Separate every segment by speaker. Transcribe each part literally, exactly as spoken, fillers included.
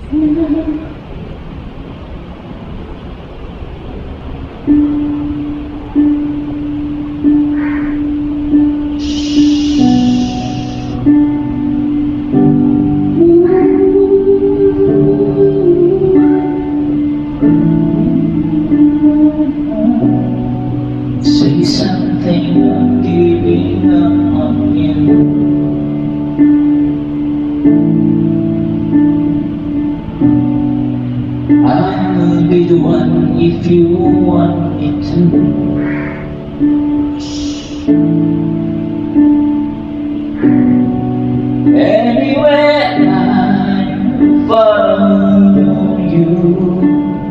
Speaker 1: Say something, I'm giving up on you. I will be the one if you want me to. Anywhere I follow you.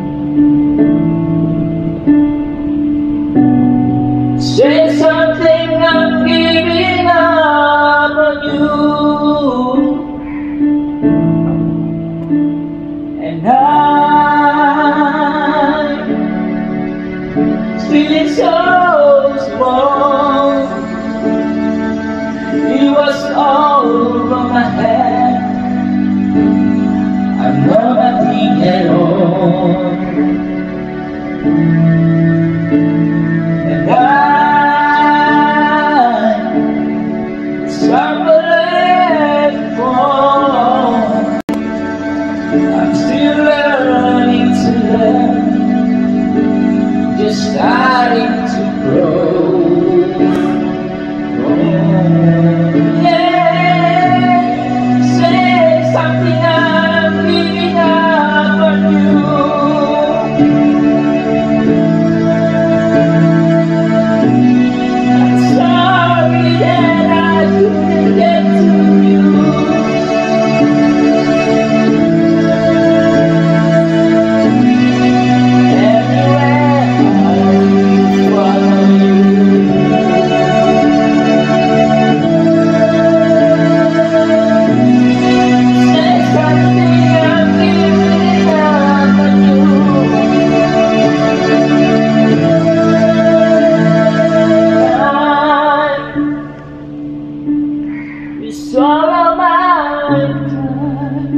Speaker 1: Say something, I'm giving up on you. And I'm feeling so small. It was all over my head. I'm nothing at all. And I I'm still learning to love, just starting to grow. Oh, yeah, say something, I'm giving up on you. I'm sorry that I couldn't get to you. Swallow my pride.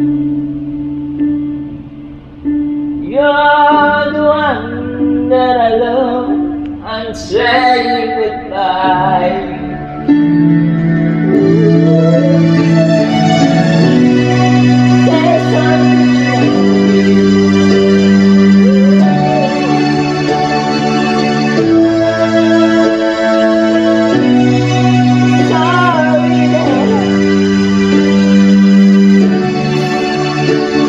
Speaker 1: You're the one that I love. I'm saying goodbye. Sorry that